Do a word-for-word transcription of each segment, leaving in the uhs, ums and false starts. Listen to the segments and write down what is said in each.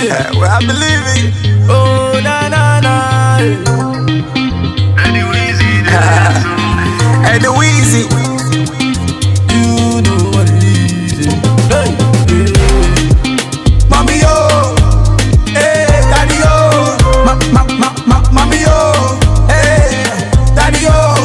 Well, I believe it. Oh, na na na. Eddy Wizzy. Eddy Wizzy. You know what it is. Hey, hey. Mommy yo, hey, daddy yo, ma ma ma ma, mommy yo, hey, daddy yo,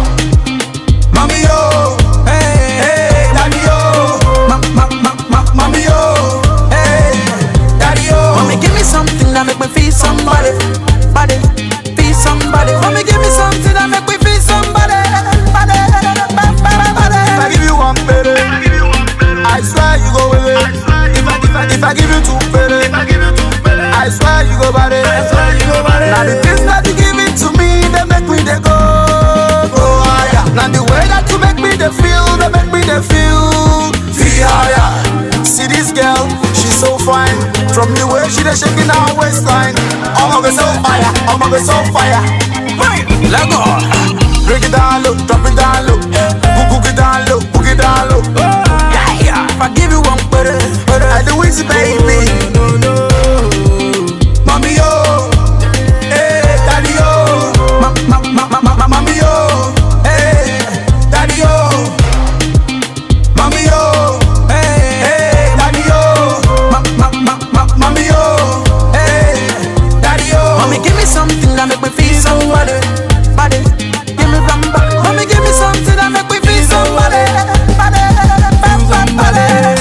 mommy yo, hey, hey, daddy yo, ma ma ma ma, mommy yo, hey, daddy yo. Mommy, give me something that make me feel somebody, body, feel somebody. Mommy, give me something that make me feel somebody, body, body, body. If I give you one penny, I swear you go with it. If I if I if I give you two penny, I swear you go body. Now the things that you give it to me, they make me they go go higher. Now the way that you make me they feel, they make me they feel feel higher. See this girl, she's so fine. From the way she they shaking her waistline, I'ma go so fire, I'ma go so fire. Let go. Break it down low, drop it down low, book it down low, book it down low. Yeah, yeah. If I give you one better, Eddy Wizzy, baby. No, no. Mommy yo, hey, daddy yo, ma ma ma ma ma, mommy yo, hey, daddy yo, mommy yo, hey, hey, daddy yo, ma ma ma ma, mommy yo, hey, daddy yo. Mommy, give me something that make me feel somebody, body. Give me rum, body. Mommy, give me something that make me feel somebody, body, body, body.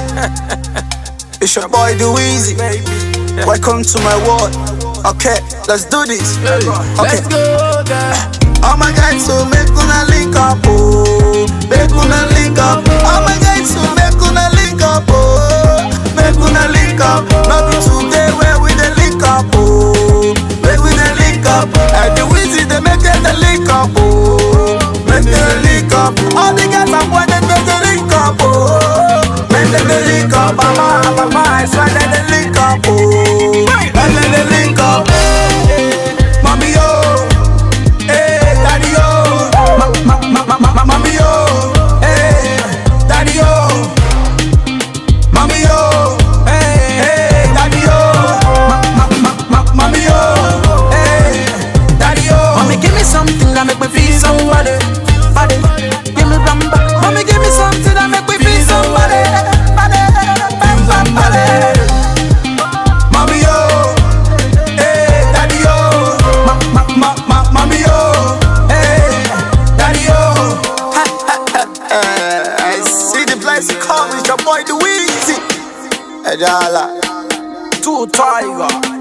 It's your boy Eddy Wizzy. Welcome to my world. Okay, let's do this. Okay. Let's go, girl. All my guys so make una link up, oh, make una link up. All my guys so make una link up, oh, make una link up. Not be today where we the link up, oh, make we the link up. Eddy Wizzy they make them the link up, oh, make them the link up. All the guys are boys they make the link up, oh, make them the link up. Mama, mama, I swear they the link up, oh, make them the link up. Mommy yo. Hey, daddy yo, ma ma ma ma ma, mommy yo, hey, daddy yo, mommy yo, hey, hey, daddy yo, ma ma ma ma, mommy yo, hey, daddy yo. Mommy, give me something that make me feel somebody, body. Give me rum, body. Mommy, give me something that make me feel somebody, body, body, body. Mommy yo, hey, daddy yo, ma ma ma ma, mommy yo, hey, daddy yo. I see the place you call me, your boy Eddy Wizzy. Hey, Dala. Two tiger.